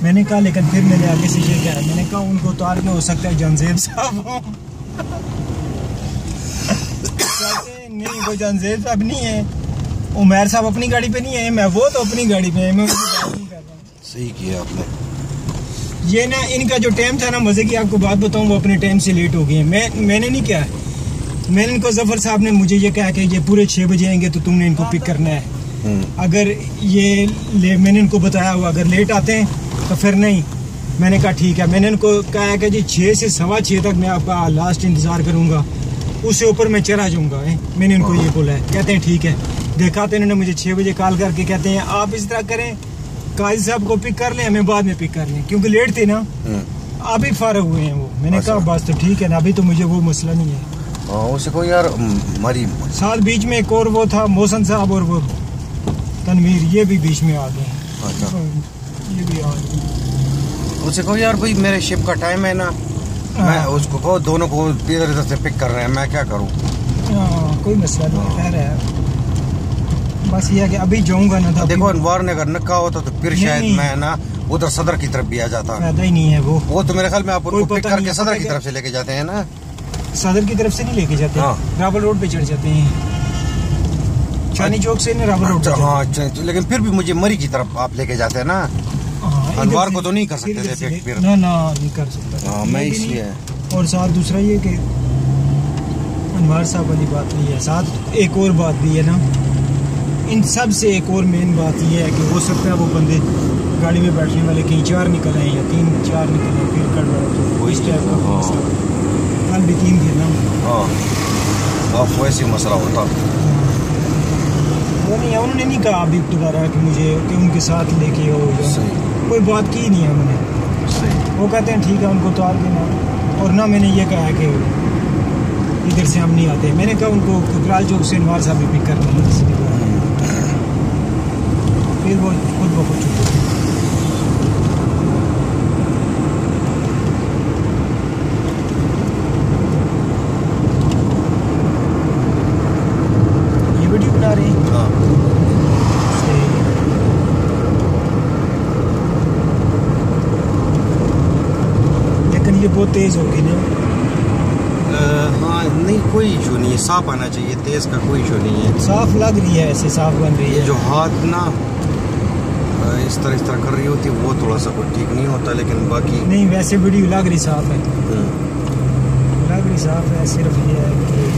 मैंने कहा, लेकिन फिर मैंने आगे से ये कहा, मैंने कहा उनको उतार के हो सकता है जानजेब साहब हो। नहीं, वो जानजेब साहब नहीं है, उमर साहब अपनी गाड़ी पे नहीं है, मैं वो तो अपनी गाड़ी पे है, मैं उसकी बात नहीं कर रहा हूँ। सही किया आपने। ये ना इनका जो टाइम था ना, मजे की आपको बात बताऊं, वो अपने टाइम से लेट हो गए हैं। मैंने नहीं किया, मैंने इनको, जफर साहब ने मुझे ये कहा कि ये पूरे 6 बजे आएंगे तो तुमने इनको पिक करना है। अगर ये मैंने इनको बताया हुआ, अगर लेट आते हैं तो फिर नहीं। मैंने कहा ठीक है, मैंने इनको कहा कि जी 6 से 6:15 तक मैं आपका लास्ट इंतजार करूंगा, उससे ऊपर मैं चला जाऊंगा। मैंने इनको ये बोला है। कहते हैं ठीक है। देखा तो इन्होंने मुझे 6 बजे कॉल करके कहते हैं आप इस तरह करें, काजी साहब को पिक कर लें, हमें बाद में पिक कर लें, क्योंकि लेट थे ना, अभी फारग हुए हैं वो। मैंने कहा बस तो ठीक है ना, अभी तो मुझे वो मसला नहीं है। उसे कोई यार मरी साथ बीच में एक और वो था मोहसन साहब और वो तनवीर, ये भी बीच में आ गए। अच्छा, ये भी आ गए। उसे कहो यार भाई मेरे शिप का टाइम है ना, मैं उसको कहो दोनों को इधर इधर से पिक कर रहे हैं, मैं क्या करूँ? कोई मसला नहीं, खैर है। बस ये है कि अभी जाऊंगा ना था। देखो अनवार ने अगर नक्का होता तो फिर शायद मैं ना उधर सदर की तरफ भी आ जाता। फायदा ही नहीं है वो तो मेरे ख्याल में आप उनको पिक करके सदर की तरफ से लेके जाते हैं ना। सदर की तरफ से नहीं लेके जाते, रावल रोड पे चढ़ जाते हैं, चांदनी चौक से ना रावल रोड। हाँ, लेकिन फिर भी मुझे मरी की तरफ आप लेके जाते हैं ना। अनवार को तो नहीं कर सकते थे फिर। ना नहीं कर सकता मैं इसलिए। और साथ दूसरा ये कि अनवार साहब वाली बात नहीं है, साथ एक और बात भी है ना, इन सब से एक और मेन बात ये है कि हो सकता है वो बंदे गाड़ी में बैठने वाले कहीं 4 निकल आए या 3-4 निकल आए, फिर कट रहा इस टाइप का। कल भी 3 थे ना। अब वैसे मसला होता वो नहीं है, उन्होंने नहीं कहा अभी दोबारा कि मुझे कि उनके साथ लेके हो, कोई बात की नहीं है उन्होंने। वो कहते हैं ठीक है, उनको उतार देना। और ना मैंने ये कहा है कि इधर से हम नहीं आते। मैंने कहा उनको कुकराल चौक से अनवार साहब भी पिक कर लेंगे, फिर वो खुद ब खुद छूटे। ये वीडियो बना रहे हैं। लेकिन ये बहुत तेज होगी ना। हाँ नहीं, कोई इशू नहीं है, साफ आना चाहिए, तेज का कोई इशू नहीं है। साफ लग रही है, ऐसे साफ बन रही है। जो हाथ ना इस तरह कर रही होती वो थोड़ा सा कुछ ठीक नहीं होता, लेकिन बाकी नहीं, वैसे वीडियो लग रही साफ है, लग रही साफ है। सिर्फ ये है कि